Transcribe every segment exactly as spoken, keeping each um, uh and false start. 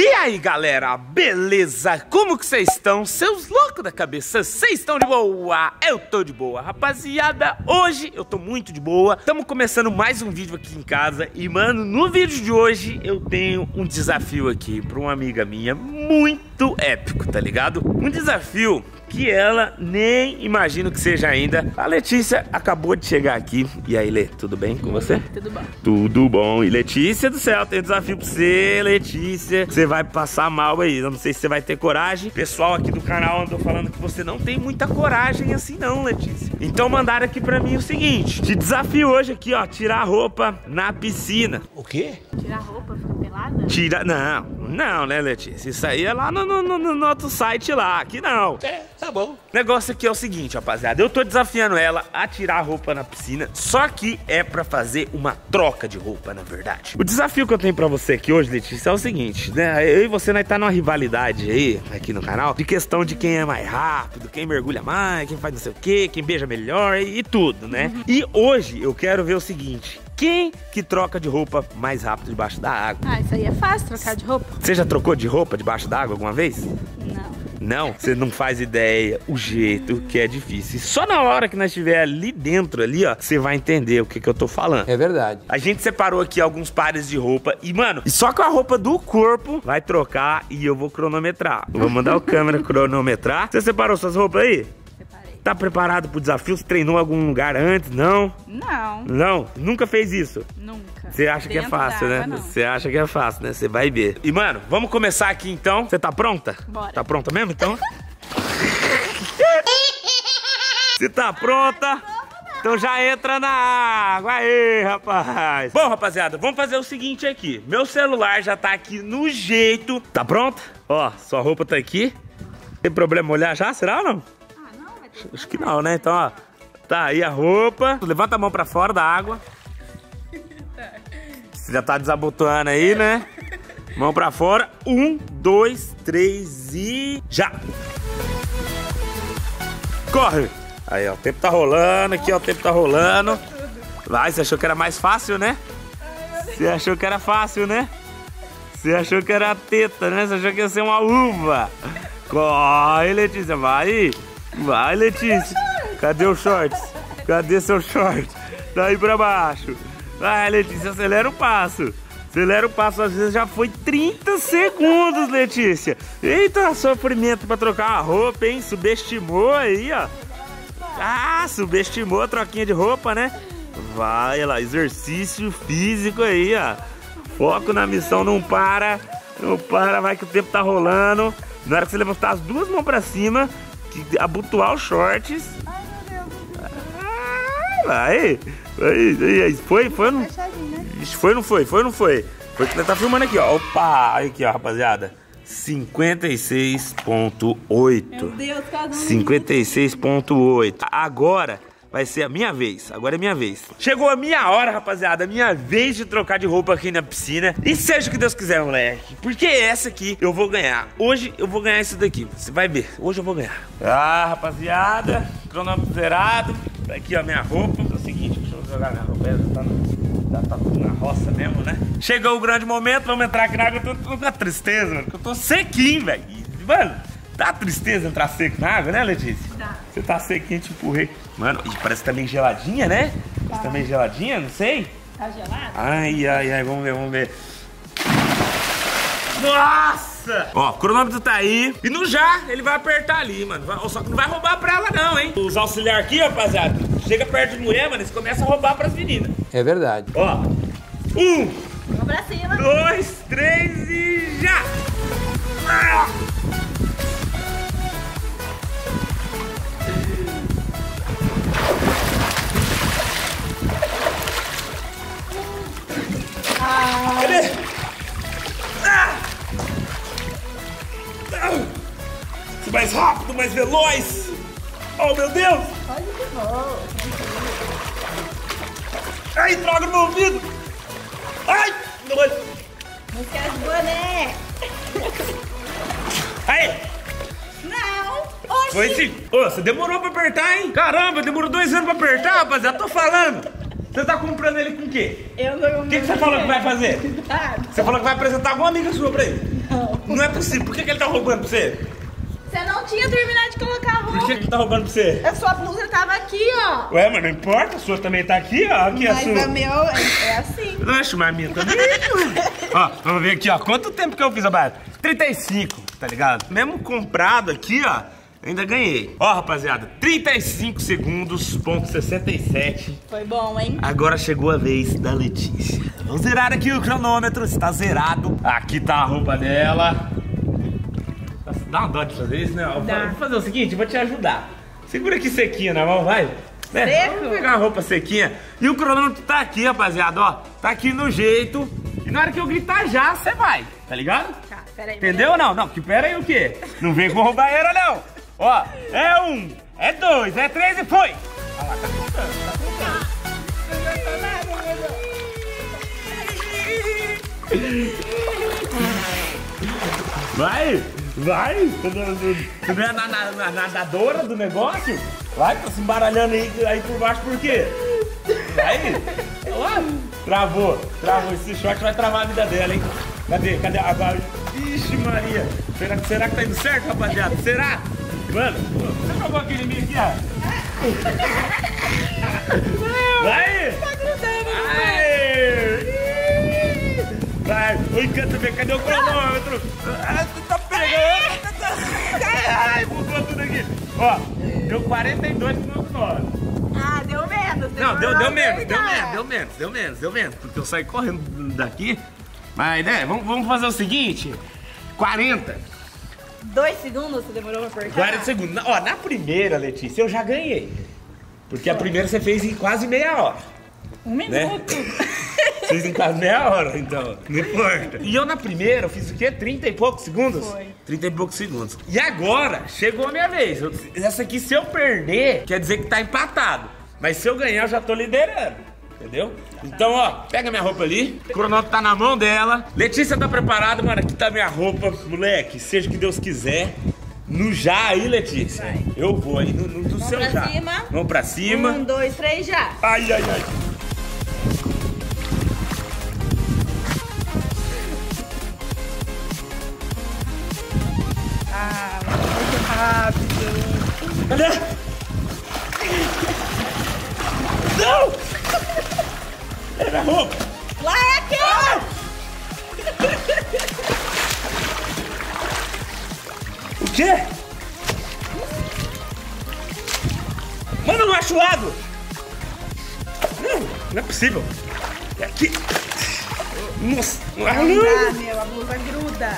E aí galera, beleza? Como que vocês estão? Seus loucos da cabeça, vocês estão de boa? Eu tô de boa, rapaziada. Hoje eu tô muito de boa. Estamos começando mais um vídeo aqui em casa. E mano, no vídeo de hoje eu tenho um desafio aqui pra uma amiga minha muito épico, tá ligado? Um desafio que ela nem imagina que seja ainda. A Letícia acabou de chegar aqui. E aí, Lê, tudo bem com você? Tudo bom. Tudo bom. E Letícia do céu, tem um desafio pra você, Letícia. Você vai passar mal aí. Eu não sei se você vai ter coragem. Pessoal aqui do canal andou falando que você não tem muita coragem assim não, Letícia. Então mandaram aqui pra mim o seguinte: te desafio hoje aqui, ó, tirar a roupa na piscina. O quê? Tirar a roupa, ficar pelada? Tira... Não, não, né, Letícia? Isso aí é lá no, no, no, no outro site lá. Aqui não. É, tá bom. O negócio aqui é o seguinte, rapaziada. Eu tô desafiando ela a tirar a roupa na piscina. Só que é pra fazer uma troca de roupa, na verdade. O desafio que eu tenho pra você aqui hoje, Letícia, é o seguinte, né? Eu e você, nós tá numa rivalidade aí, aqui no canal, de questão de quem é mais rápido, quem mergulha mais, quem faz não sei o quê, quem beija melhor e, e tudo, né? Uhum. E hoje eu quero ver o seguinte: quem que troca de roupa mais rápido debaixo da água? Ah, isso aí é fácil, trocar de roupa. Você já trocou de roupa debaixo da água alguma vez? Não. Não? Você não faz ideia o jeito que é difícil. E só na hora que nós estiver ali dentro, ali, ó, você vai entender o que que eu tô falando. É verdade. A gente separou aqui alguns pares de roupa e, mano, só com a roupa do corpo vai trocar e eu vou cronometrar. Eu vou mandar o câmera cronometrar. Você separou suas roupas aí? Separei. Tá preparado pro desafio? Você treinou em algum lugar antes? Não? Não. Não? Nunca fez isso? Nunca. Você acha que é fácil, né? Você acha que é fácil, né? Você vai ver. E, mano, vamos começar aqui, então. Você tá pronta? Bora. Tá pronta mesmo, então? Você tá pronta? Então já entra na água. Aí, rapaz. Bom, rapaziada, vamos fazer o seguinte aqui. Meu celular já tá aqui no jeito. Tá pronta? Ó, sua roupa tá aqui. Tem problema olhar já? Será ou não? Ah, não? Vai ter Acho que não, né? Então, ó, tá aí a roupa. Levanta a mão pra fora da água. Você já tá desabotoando aí, né? Mão pra fora. Um, dois, três e... já! Corre! Aí, ó, o tempo tá rolando aqui, ó, o tempo tá rolando. Vai, você achou que era mais fácil, né? Você achou que era fácil, né? Você achou que era teta, né? Você achou que ia ser uma uva. Corre, Letícia, vai! Vai, Letícia! Cadê o shorts? Cadê seu short? Daí pra baixo. Vai, Letícia, acelera o passo. Acelera o passo, às vezes já foi trinta segundos, Letícia. Eita, sofrimento pra trocar a roupa, hein? Subestimou aí, ó. Ah, subestimou a troquinha de roupa, né? Vai lá, exercício físico aí, ó. Foco na missão, não para. Não para, vai que o tempo tá rolando. Na hora que você levantar as duas mãos pra cima, que abotoar os shorts. Ah, vai. Aí, foi, foi, não? Foi, não foi, foi, não foi? Foi que nós tá filmando aqui, ó. Opa, aí aqui, ó, rapaziada. cinquenta e seis ponto oito. Meu Deus, cada um. cinquenta e seis ponto oito. Agora vai ser a minha vez. Agora é minha vez. Chegou a minha hora, rapaziada. A minha vez de trocar de roupa aqui na piscina. E seja o que Deus quiser, moleque. Porque essa aqui eu vou ganhar. Hoje eu vou ganhar isso daqui. Você vai ver. Hoje eu vou ganhar. Ah, rapaziada. Cronômetro zerado. Tá aqui, ó, minha roupa. É o seguinte, deixa eu jogar minha roupa. Já tá, no, já tá tudo na roça mesmo, né? Chegou o grande momento. Vamos entrar aqui na água. Eu tô, tô com a tristeza, mano. Eu tô sequinho, velho. Mano, dá tristeza entrar seco na água, né, Letícia? Dá. Você tá sequinho, te empurrei. Mano, e parece que tá meio geladinha, né? Parece que tá meio geladinha, não sei. Tá gelado? Ai, ai, ai, vamos ver, vamos ver. Nossa! Ó, o cronômetro tá aí. E no já, ele vai apertar ali, mano. Só que não vai roubar pra ela não, hein? Os auxiliares aqui, rapaziada, chega perto de mulher, mano, eles começam a roubar pras meninas. É verdade. Ó, um, Vamos pra cima. dois, três e já! Ah! Cadê? Ah! Mais rápido, mais veloz. Oh, meu Deus. Pode de boa. Ai, droga no meu ouvido. Ai, meu olho. Não esquece do boné. Aí. Não. Oxi. Foi sim. Ô, você demorou pra apertar, hein? Caramba, demorou dois anos pra apertar, rapaziada. Tô falando. Você tá comprando ele com o quê? Eu não. O que, que você falou que vai fazer? Nada. Você falou que vai apresentar alguma amiga sua pra ele. Não. Não é possível. Por que, que ele tá roubando pra você? Você não tinha terminado de colocar a roupa. Por que, que ele tá roubando pra você? A sua blusa tava aqui, ó. Ué, mas não importa, a sua também tá aqui, ó. Aqui a Mas sua. a meu é, é assim. Não acho mais a minha também. Ó, vamos ver aqui, ó. Quanto tempo que eu fiz, rapaz? trinta e cinco, tá ligado? Mesmo comprado aqui, ó, ainda ganhei. Ó, rapaziada, trinta e cinco segundos, ponto sessenta e sete. Foi bom, hein? Agora chegou a vez da Letícia. Vamos zerar aqui o cronômetro, está zerado. Aqui tá a roupa dela. Dá uma dó de fazer isso, né? Dá. Vou fazer o seguinte, vou te ajudar. Segura aqui sequinha na mão, vai. Né? Seco? Vamos pegar a roupa sequinha. E o cronômetro tá aqui, rapaziada, ó. Tá aqui no jeito. E na hora que eu gritar já, você vai. Tá ligado? Tá, peraí. Entendeu ou não? Não, que pera aí o quê? Não vem com roubaeira, não. Ó, é um, é dois, é três e foi. Olha lá, tá contando, tá contando. Vai, vai. Tu não é na, na, na nadadora do negócio? Vai, tá se embaralhando aí, aí por baixo por quê? Vai. Ó, travou, travou. Esse short vai travar a vida dela, hein? Cadê, cadê a bala? Ixi, Maria. Será, será que tá indo certo, rapaziada? Será? Mano, você jogou aquele em mim aqui, ó? Vai! Tá grudando. Vai! Vai! Oi, canta bem, cadê o cronômetro? Ah, tu tá pegando! Ai, mudou tudo aqui! Ó, deu quarenta e dois ponto nove. Ah, deu menos. Não, deu, deu menos, deu verdade. menos, deu menos, deu menos, deu menos. Porque eu saí correndo daqui. Mas, né, vamos, vamos fazer o seguinte: quarenta. Dois segundos você demorou pra apertar? quarenta segundos. Na- Ó, na primeira, Letícia, eu já ganhei. Porque a primeira você fez em quase meia hora. Um Né? minuto. Fez em quase meia hora, então. Não importa. E eu na primeira, eu fiz o quê? trinta e poucos segundos? Foi. trinta e poucos segundos. E agora, chegou a minha vez. Eu- essa aqui, se eu perder, quer dizer que tá empatado. Mas se eu ganhar, eu já tô liderando. Entendeu? Então, ó, pega minha roupa ali. O cronômetro tá na mão dela. Letícia tá preparada, mano. Aqui tá minha roupa. Moleque, seja o que Deus quiser. No já aí, Letícia. Vai. Eu vou aí no, no, no Mão seu pra já. cima. Mão pra cima. Um, dois, três, já. Ai, ai, ai. Ah, muito rápido. Cadê? Não! É minha roupa! Lá é aqui! O quê? Mano, eu não acho o lado! Não, não é possível! É aqui! Nossa! Não Ah, dá, não. meu, a blusa gruda.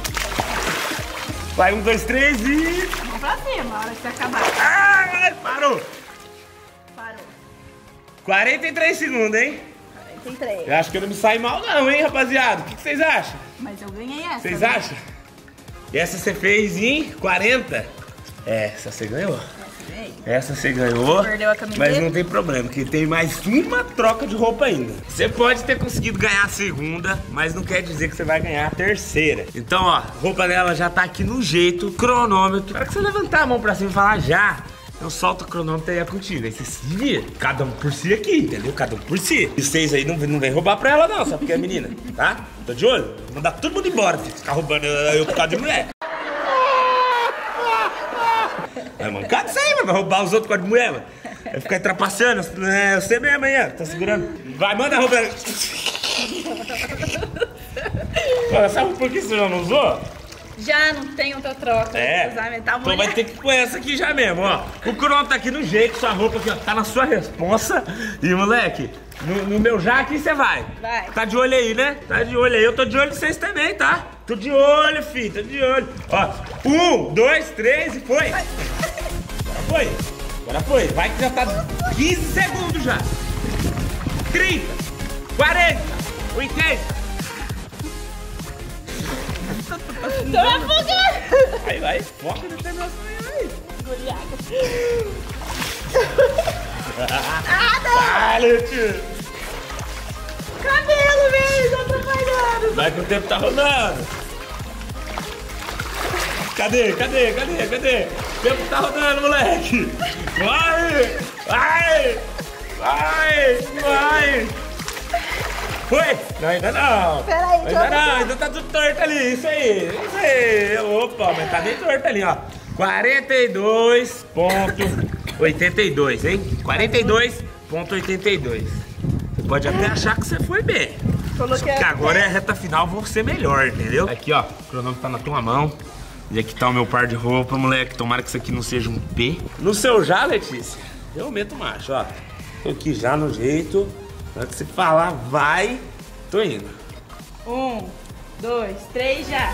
Vai, um, dois, três e... Vamos pra cima, a hora que você acabar. Ai, parou! Parou. quarenta e três segundos, hein? quarenta e três. Eu acho que eu não me saí mal não, hein, rapaziada? O que que vocês acham? Mas eu ganhei essa. Vocês né? acham? E essa você fez em quarenta? É, essa você ganhou. Essa ganhei. Essa você ganhou, Perdeu a camiseta? mas não tem problema, que tem mais uma troca de roupa ainda. Você pode ter conseguido ganhar a segunda, mas não quer dizer que você vai ganhar a terceira. Então, ó, a roupa dela já tá aqui no jeito, cronômetro. Na hora que você levantar a mão pra cima e falar já, eu solto o cronômetro e é contigo. Aí você se vira, cada um por si aqui, entendeu? Cada um por si. E vocês aí não, não vem roubar pra ela não, só porque é menina, tá? Tô de olho? Vou mandar todo mundo embora, filho. Ficar roubando eu por causa de mulher. É mancado isso aí, mano. Vai roubar os outros com a de mulher, mano. Vai ficar trapaceando. É você mesmo aí, ó. Tá segurando. Vai, manda a roupa. Mano, sabe por que você já não usou? Já não tem outra troca. É. Vou usar metal, Então vai ter que pôr essa aqui já mesmo, ó. O cronômetro tá aqui no jeito, sua roupa aqui, ó. Tá na sua responsa. E, moleque, no, no meu já aqui você vai. Vai. Tá de olho aí, né? Tá de olho aí. Eu tô de olho em vocês também, tá? Tô de olho, filho. Tô de olho. Ó, um, dois, três e foi. Agora foi. Agora foi. Vai que já tá quinze segundos já. trinta, quarenta, oitenta. Tô me afogando. Aí, vai. Foca na terminação aí, Ah, não. vai. Tio. Cabelo, velho. Tá atrapalhando. Vai que o tempo tá rolando. Cadê? Cadê? Cadê? Cadê? O tempo tá rodando, moleque. Vai! Vai! Vai! Vai! Foi? Não, ainda não. Peraí, deixa ainda eu não, ainda tá tudo torto ali. Isso aí, isso aí. Opa, mas tá bem torto ali, ó. quarenta e dois ponto oitenta e dois, hein? quarenta e dois ponto oitenta e dois. Você pode até achar que você foi bem. Coloquei Porque agora é a reta final, vou ser melhor, entendeu? Aqui, ó, o cronômetro tá na tua mão. E aqui tá o meu par de roupa, moleque. Tomara que isso aqui não seja um P. No seu já, Letícia, eu meto macho, ó. Tô aqui já no jeito. Na hora que você falar, vai. Tô indo. Um, dois, três, já.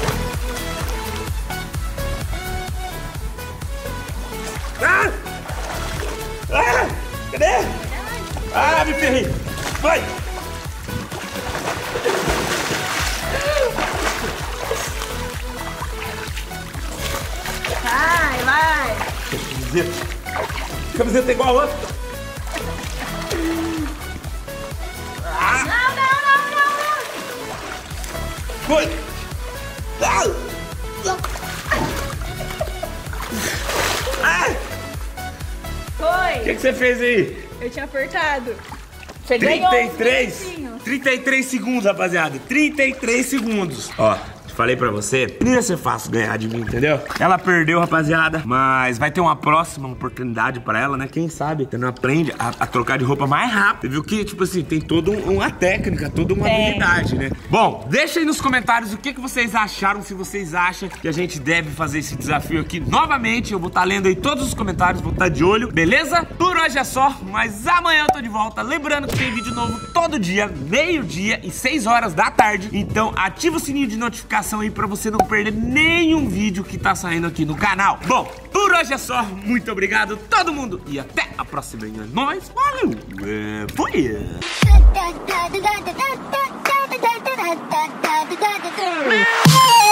Ah! Ah! Cadê? Ah, me ferrei. Vai! Vai, vai. Camiseta. Camiseta igual a outra. Ah! Não, não, não, não, não. Foi! Ah! Ah! Foi. O que, que você fez aí? Eu tinha apertado. Você trinta e ganhou três, um minutinho. trinta e três segundos, rapaziada. trinta e três segundos. Ó, falei pra você, não ia ser fácil ganhar de mim, entendeu? Ela perdeu, rapaziada, mas vai ter uma próxima oportunidade pra ela, né? Quem sabe você não aprende a, a trocar de roupa mais rápido. Você viu que, tipo assim, tem toda um, uma técnica, toda uma Tem. habilidade, né? Bom, deixa aí nos comentários o que, que vocês acharam, se vocês acham que a gente deve fazer esse desafio aqui novamente. Eu vou estar lendo aí todos os comentários, vou estar de olho, beleza? Por hoje é só, mas amanhã eu tô de volta. Lembrando que tem vídeo novo todo dia, meio-dia e seis horas da tarde. Então ativa o sininho de notificação aí pra você não perder nenhum vídeo que tá saindo aqui no canal. Bom, por hoje é só. Muito obrigado todo mundo e até a próxima. É nóis, valeu, é, fui! da da da da da da da da da da da da da